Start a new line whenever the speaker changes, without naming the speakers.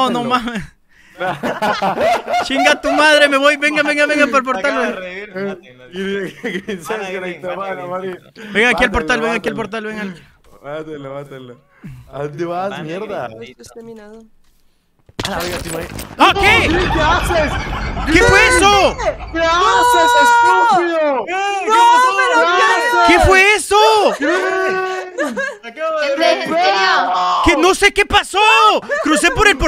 No, no mames. Chinga tu madre, me voy. Venga, venga, venga por el portal. Venga aquí al portal, venga aquí al portal, venga.
Mátalo, mátalo. ¿A dónde vas, mierda?
¡Ah, qué!
¿Qué haces?
¿Qué fue eso?
¿Qué haces, estúpido?
¿Qué fue eso?
¿En serio?
Que no sé qué pasó. Crucé por el portal.